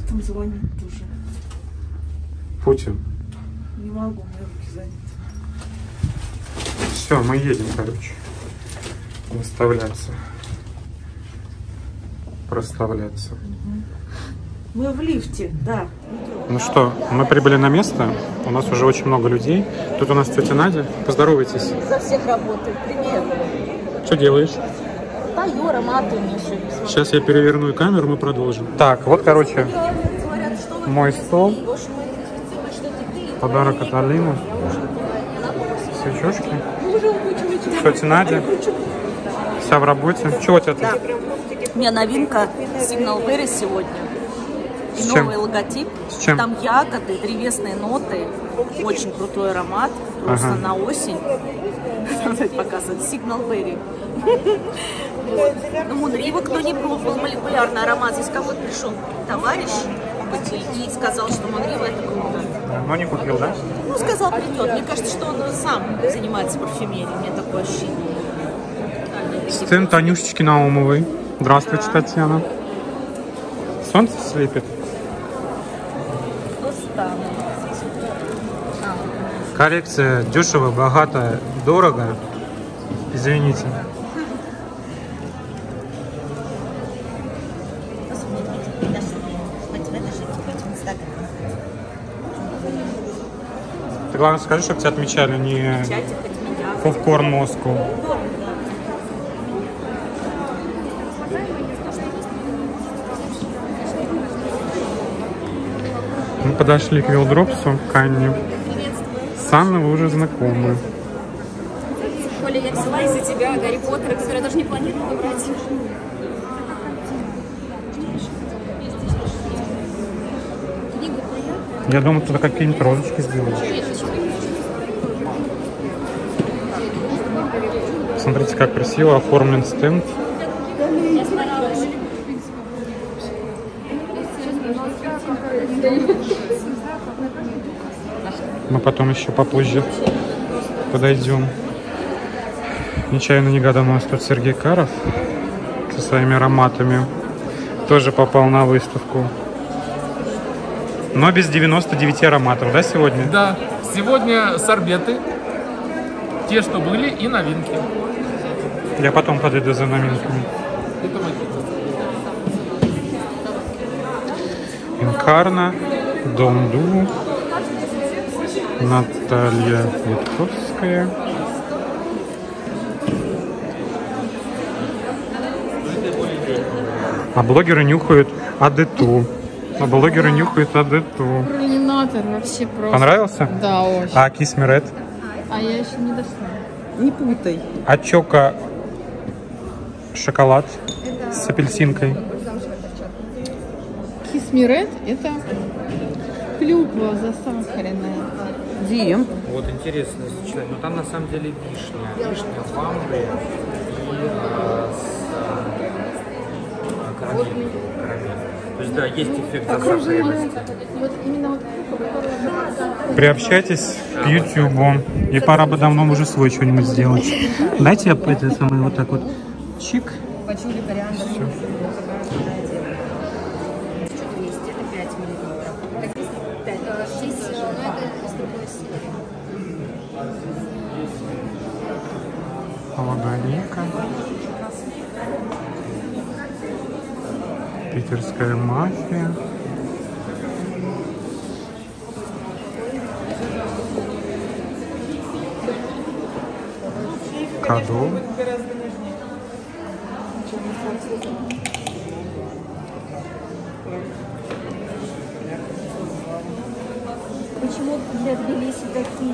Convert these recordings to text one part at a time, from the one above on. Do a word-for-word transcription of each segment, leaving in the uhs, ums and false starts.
там звонит тоже. Путин. Не могу, у меня руки заняты. Все, мы едем, короче. Выставляться. Проставляться. Мы в лифте, да. Ну что, мы прибыли на место. У нас уже очень много людей. Тут у нас тетя Надя. Поздоровайтесь. За всех работает. Привет. Что делаешь? Пою ароматы у меня сегодня. Сейчас я переверну камеру, мы продолжим. Так, вот, короче, мой стол. Подарок от Алины. Свечушки. Тетя Надя. Вся в работе. Чего у тебя тут? У меня новинка Signal Berry сегодня. И С чем? новый логотип. С чем? Там ягоды, древесные ноты. Очень крутой аромат. Просто Ага. на осень. Показывает Signal Berry. Ну, Монрива, кто не пробовал молекулярный аромат. Здесь какой-то пришел товарищ и сказал, что Монрива это круто. Но не купил, да? Ну, сказал, придет. Мне кажется, что он сам занимается парфюмерией. У меня такое ощущение. Стенд Танюшечки Наумовой. Здравствуйте, да. Татьяна. Солнце слепит. Коллекция дешево, богато, дорого. Извините. Ты главное скажи, чтобы тебя отмечали, не попкорн Москву. Мы подошли к Вилдропсу, к Анне. С Анной вы уже знакомы. Коля, я взяла из-за тебя Гарри Поттера, который я даже не планировала брать. Я думаю, туда какие-нибудь розочки сделаешь. Смотрите, как красиво оформлен стенд. Мы потом еще попозже подойдем. Нечаянно негаданно у нас тут Сергей Каров со своими ароматами тоже попал на выставку. Но без девяноста девяти ароматов, да, сегодня? Да, сегодня сорбеты, те, что были, и новинки. Я потом подойду за новинками. Это Инкарна, Донду, Наталья Витковская. А блогеры нюхают Адету. А блогеры нюхают Адету. Иллюминатор вообще просто. Понравился? Да, очень. А Кисмирет? А я еще не дошла. Не путай. А Чока шоколад с апельсинкой? Кисмирет это клюква засахаренная. Дим. Вот интересное сочетание. Но там на самом деле вишня. Вишня в амбре и э, с э, карамелью. Карамель. То есть да, есть эффект засахаренности. Вот именно вот клюква. Приобщайтесь к ютубу. И пора бы давно уже свой что-нибудь сделать. Дайте я это самое вот так вот чик. Почули кориандр. Все. Лагалика. Питерская мафия. Кадо. Почему для Тбилиси такие?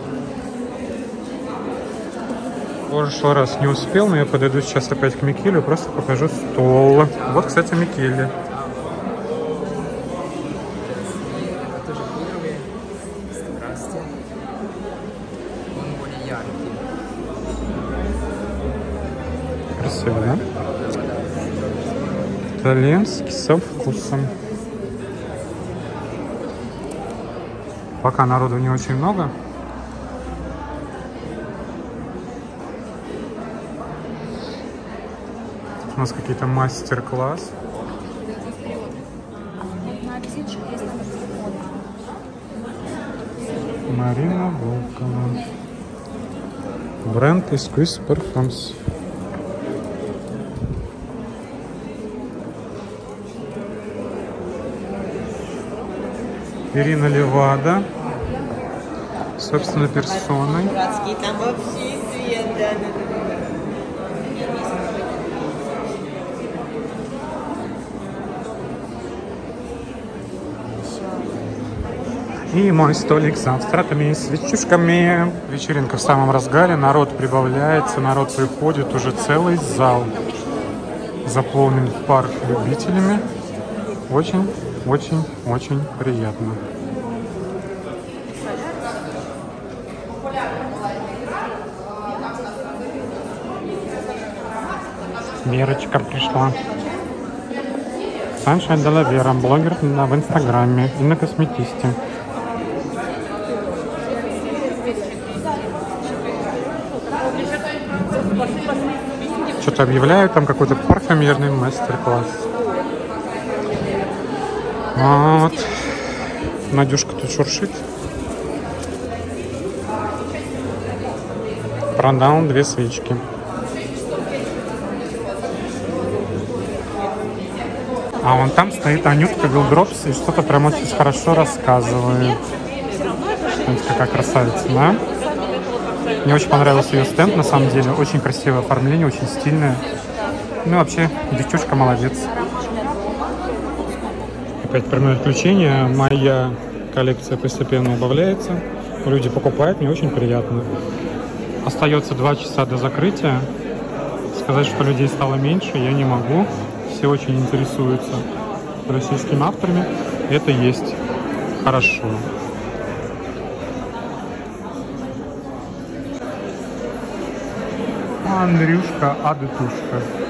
В прошлый раз не успел, но я подойду сейчас опять к Микелю, просто покажу стол. Вот, кстати, Микеле. Здравствуйте. Он более яркий. Красиво, да? Итальянский со вкусом. Пока народу не очень много. У нас какие-то мастер-класс. телефончик есть, номер телефона. Марина Волкова. Бренд Esquisse Parfums. Ирина Левада. Собственной персоной. Братские, там вообще свет, да, да, да. И мой столик с завтраками и свечушками. Вечеринка в самом разгаре, народ прибавляется, народ приходит, уже целый зал заполнен парк любителями. Очень, очень, очень приятно. Верочка пришла. Sunshine de la Vera, блогер в Инстаграме и на косметисте. Что-то объявляют, там какой-то парфюмерный мастер-класс. Вот. Надюшка тут шуршит. Продал две свечки. А вон там стоит Анютка Вилдропс и что-то прям очень хорошо рассказывает. Смотрите, какая красавица, да? Мне очень понравился ее стенд, на самом деле. Очень красивое оформление, очень стильное. Ну, вообще, девчушка молодец. Опять прямое включение. Моя коллекция постепенно убавляется. Люди покупают, мне очень приятно. Остается два часа до закрытия. Сказать, что людей стало меньше, я не могу. Все очень интересуются российскими авторами. Это есть хорошо. Андрюшка, адетушка.